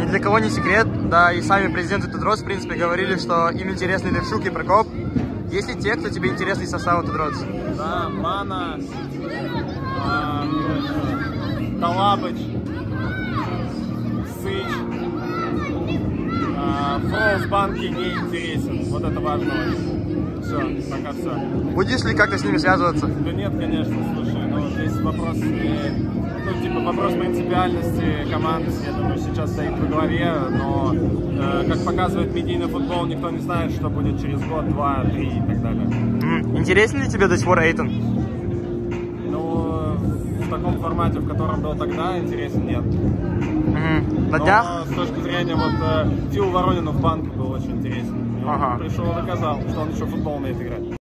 для кого не секрет, да, и сами президенты Тедроц, в принципе, говорили, что им интересны Левчук и Прокоп. Есть ли те, кто тебе интересный состав Тедроц? Да, Мана, Талабыч, Сыч, Фроу в банке не интересен. Вот это важно. Все, пока все. Будешь ли как-то с ними связываться? Да нет, конечно, слушай, но здесь вопрос вопрос принципиальности команды, я думаю, сейчас стоит во главе, но, как показывает медийный футбол, никто не знает, что будет через год, 2, 3 и так далее. Интересен ли тебе до сих пор Эйтон? Ну, в таком формате, в котором был тогда, интересен нет. На днях? Но с точки зрения, Фил Воронину в банке был очень интересен. Он пришел и доказал, что он еще в футбол умеет играть.